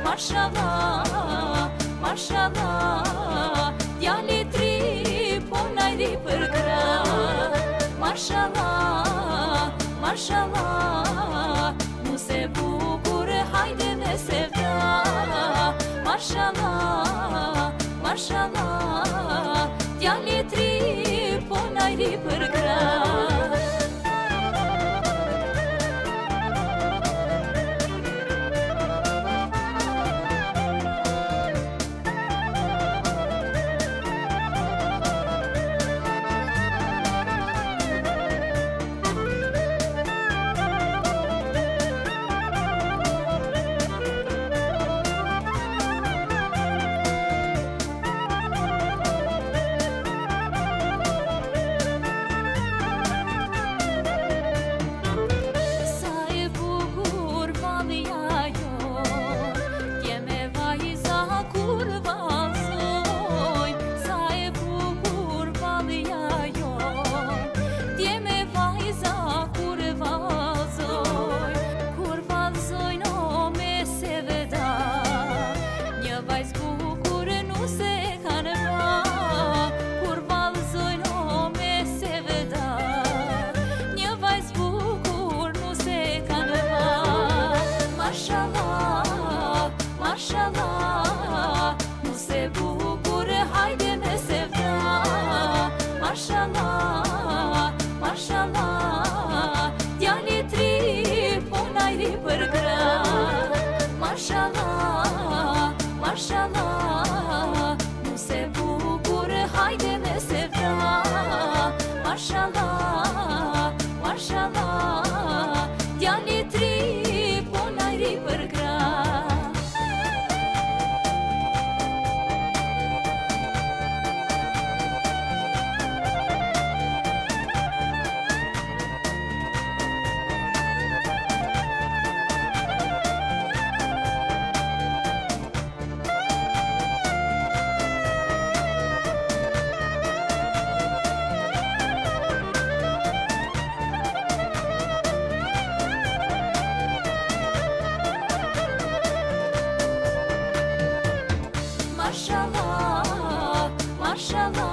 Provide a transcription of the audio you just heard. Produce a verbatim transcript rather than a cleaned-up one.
Maşallah, maşallah, diyali Triponayri pırkra. Maşallah, maşallah, nu se bucură, haide ne sevda. Maşallah, maşallah, diyali Triponayri pırkra. Maşallah, maşallah, nu se bucură, haide ne sevda. Maşallah, maşallah, diyali Triponayri pırkra. Maşallah, maşallah, nu se bucură, haide ne sevda. Maşallah, maşallah, diyali Triponayri pırkra. Maşallah, maşallah.